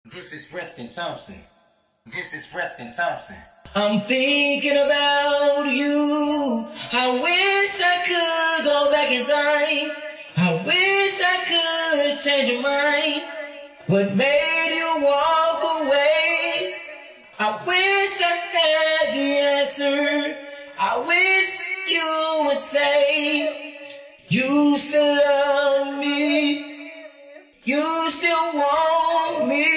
This is Preston Thompson. This is Preston Thompson. I'm thinking about you. I wish I could go back in time. I wish I could change your mind. What made you walk away? I wish I had the answer. I wish you would say you still love me. You still want me.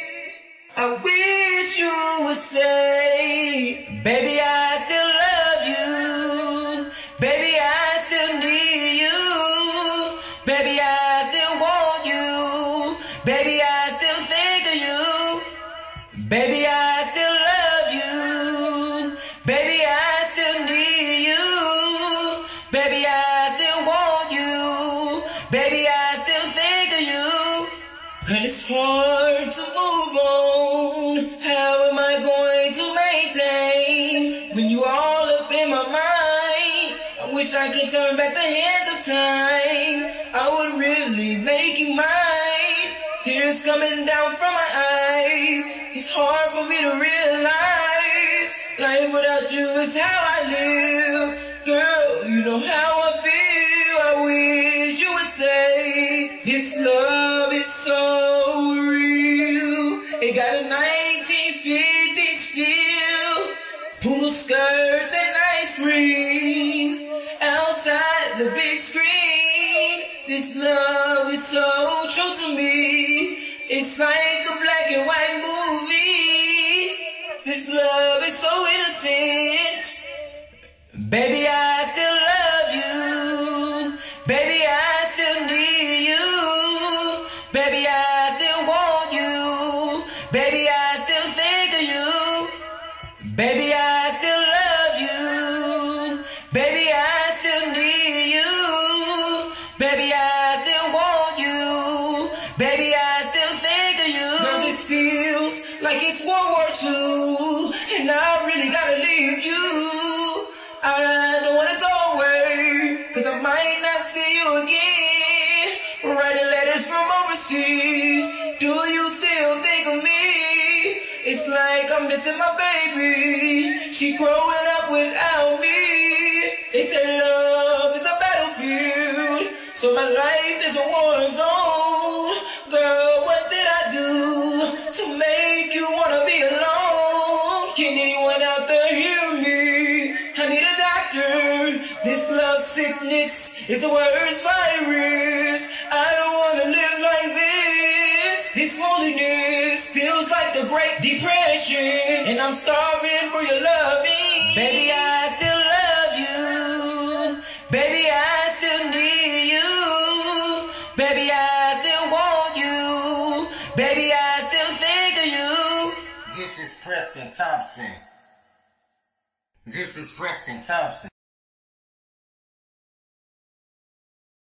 I wish you would say, baby, I still love you. Baby, I still need you. Baby, I still want you. Baby, I still think of you. Baby, I still love you. Baby, I still need you. Baby, I still want you. Baby, I still think of you. Girl, it's hard to move on. How am I going to maintain when you all up in my mind? I wish I could turn back the hands of time. I would really make you mine. Tears coming down from my eyes. It's hard for me to realize life without you is how I live. Girl, you know how I feel. I wish you would say this love is so real. It got a 1950s feel. Poodle skirts and ice cream outside the big screen. This love is so true to me. It's like a black and white movie. This love is so innocent. Baby, I still love you. Baby, I still need you. Baby, I still want you. Baby, I still think of you. Baby, I still love you. Baby, I still need you. Baby, I still want you. Baby, I still think of you. Girl, this feels like it's World War II, and I really gotta leave you. I don't wanna go away, 'cause I might not see you again. Writing letters from overseas, do you still think of me? It's like I'm missing my baby. She growing up without me. They say love is a battlefield, so my life is a war zone. Girl, what did I do to make you wanna be alone? Can anyone out there hear me? I need a doctor. This love sickness is the worst virus. I don't wanna live like this. This loneliness feels like the Great Depression, and I'm starving for your loving. Baby, I still love you. Baby, I still need you. Baby, I still want you. Baby, I still think of you. This is Preston Thompson. This is Preston Thompson.